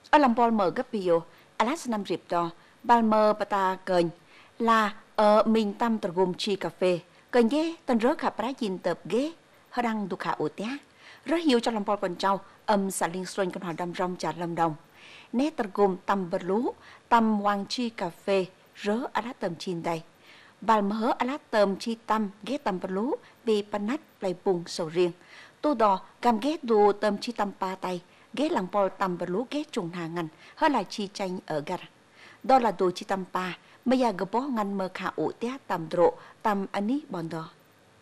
ở lòng bol mờ gấp bio Alas năm rịp đo Balmer Pata Kênh là ở miền Tam Tờ Gồm Chi Cà Phê Kênh ghé tên rớt khả bá dìn tập ghé họ đăng đục hạ ổ té rất nhiều trong lòng bol còn trâu xả liên xuân con họ đâm rong chả lâm đồng nét Tờ Gồm tầm bật lú tầm Hoàng Chi Cà Phê rớ Alas tầm chín đây Balmer Alas tầm chi tầm ghé tầm bật lú vì panat lại bùng sầu riêng tô đò cam ghé đùa tầm chi tầm pa tay ghé làng bol tầm bật lú ghé trùng hà ngành hơi là chi tranh ở gara đó là đồ chi tầm pa bây giờ gấp bó ngăn mơ khả ủ té tầm rộ tầm ani bọn đó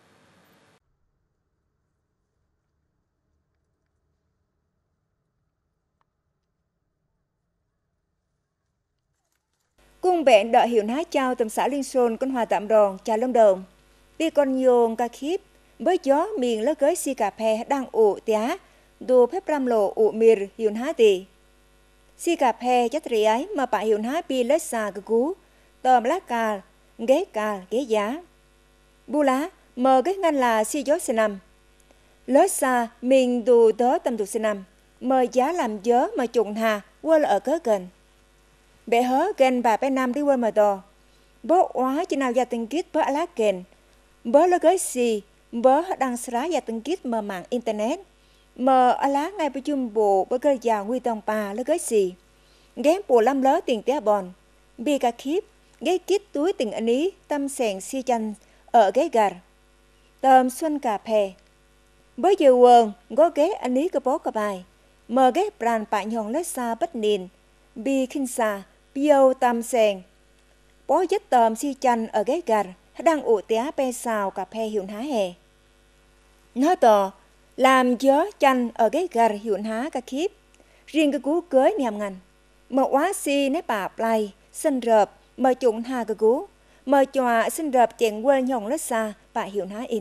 Cung bẹn đợi hiệu ná trao tầm xã Liên Xuân con hòa tạm đòn trà lâm đồng bi con nhôn ca khiếp với gió miền lớp gới si cà phê đang ủ té đồ phép ram lộ ủ mìr hiệu ná tì si cà phê chất rỉ ấy mà bà hiệu ná bi lết xa cơ cú tòm lá cà ghế giá bu lá mờ cái ngăn là si gió xe năm lết xa mình đồ tớ tầm tục xe năm mờ giá làm gió mà trụng hà quên ở cớ gần bệ hớ gần bà bé nam đi quên mà đò bố hóa chỉ nào gia tinh kít bớ lá kền bớ lớp gới si bớ đăng xá gia tinh kít mờ mạng internet mờ ở lá ngay bên chung bộ bớ cơ già nguy tông bà lớp gới si ghém bộ lâm lớ tiền té bòn bi ca khiếp ghé kít túi tình anh ý tâm sèn si chanh ở ghé gà tầm xuân cà phê bớ giờ quần có ghé anh ý cơ bó cơ bài mờ ghé brand bạn nhon lết xa bất nền bi kinh xa biêu tâm sèn bó dứt tầm si chanh ở ghé gà đang ủ té pe xào cà phê hiệu há hè nó tò làm gió chanh ở ghé gà hiệu há ca khiếp riêng cái cú cưới niềm ngành mờ quá si nếp bà play sinh rợp mờ trụng hà cơ cú mờ chòa sinh rợp chèn quên nhon lết xa bà hiệu há in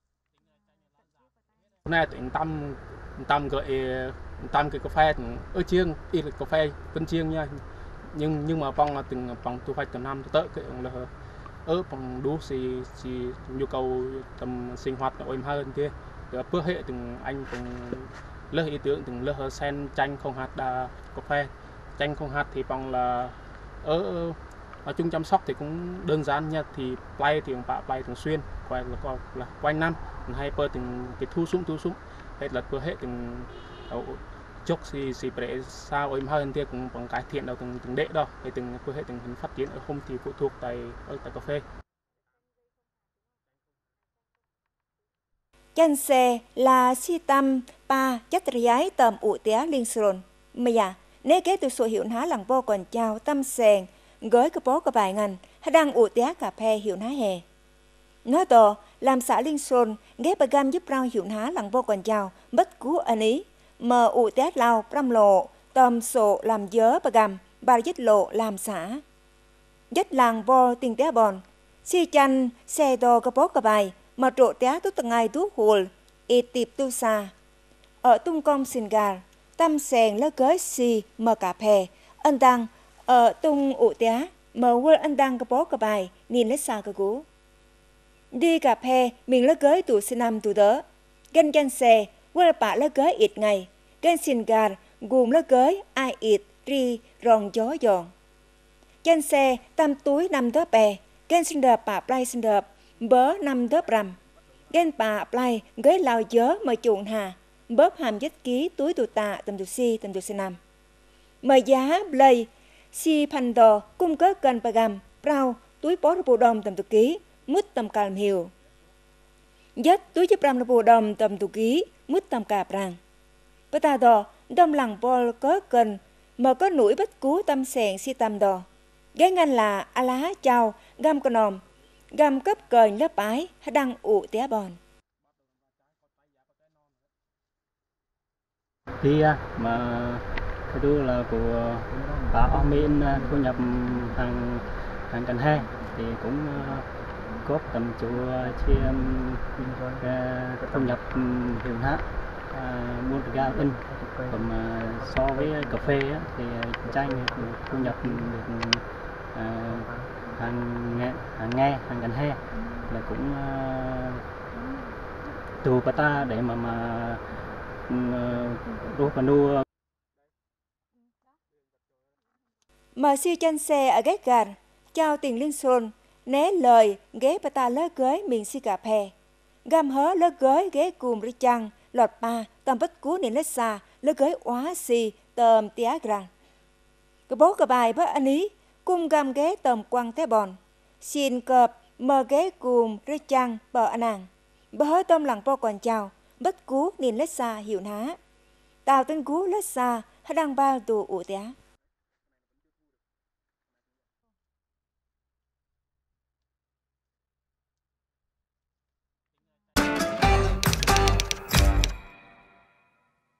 nay tụi tâm cái cà phê ở chiêng ít cà phê bên chiêng nha nhưng mà phong là từng phong tu phải tầm năm tới cái là ở phong đủ si nhu cầu tầm sinh hoạt của em hơn thế bữa hệ từng anh từng lớp ý tưởng từng lớp sen chanh không hạt đà cà phê chanh không hạt thì phong là ở nói chung chăm sóc thì cũng đơn giản nha thì play thì bạn play thường xuyên là quanh năm hay bơ từng cái thu súng hay là bữa hệ từng chốc si bể sao em hơn thì cũng bằng cải thiện đâu từng đệ đâu thì từng bữa hệ từng phát triển ở không thì phụ thuộc tại cà phê chanh xe là si tâm pa chất riái tầm ủ té liên xuân mày à nếu kế từ số hiệu ná làng vô còn chào tâm sèn gửi cái bó cái bài ngành hay đang ủ té cà phê hiệu ná hè nói to làm xã Liên Xuân ghép bà gam giúp rau hiệu ná làng vô còn chào bất cú anh ý mờ ủ té lao pram lộ tòm sổ làm dớ bà gam bà dứt lộ làm xã dứt làng vô tiền té bòn si chanh xe đò cái bó cái bài mà trộn té tốt từng ngày tú hùl ít tiệp tu xa ở tung công xin gà tâm sèn lớp gới si mờ cà phê anh đang ở tung ủ té mờ quên anh đang cái bó cái bài nhìn lấy xa cái cú đi cà phê mình lớp gới tụ xin năm tụ đỡ gan chanh xe quên bà lớp gới ít ngày gan xin gà gồm lớp gới ai ít ri rong gió giòn chanh xe tâm túi năm đớp bè gan xin đợp bà play xin đợp bớ năm đớp rằm gan bà play gới lao gió mà chuộng hà bóp hàm dứt ký túi tụ tạ tầm tụ si năm mờ giá play si pan đò cung cớ gần bà gầm prao túi bó bộ đồng tầm tụ ký mút tầm càm hiểu dứt túi chấp ram bộ đồng tầm tụ ký mút tầm cà prang bà ta đò đông lằng bol có gần mà có nũi bất cú tâm sèn si tâm đò ghé ngăn là a lá chào gam con nòm gam cấp cờn lớp ái đang ủ té bòn khi mà cái đó là của bà ở Mỹ thu nhập hàng cần he thì cũng góp tầm chỗ chia thu nhập hiệu há mua được ga in còn so với cà phê thì chanh thu nhập được hàng gần he là cũng từ bà ta để mà đua và đua Mà siêu chân xe ở ghét gạt, chào tiền liên xuân, né lời ghé bà ta lơ gới mình si cà phê. Gam hớ lơ gới ghé cùm rì chăng, lọt ba, tầm bất cú nên lết xa, lơ gới quá si, tầm tía gran. Cái bố cái bài bớt anh ý, cung gam ghé tầm quăng thế bòn. Xin cợp, mờ ghé cùm rì chăng, bờ anh nàng. Bơ hớ tôm lặng po còn chào, bất cú nên lết xa hiệu ná. Tào tên cú lết xa, hát đang bao tù ủ tía.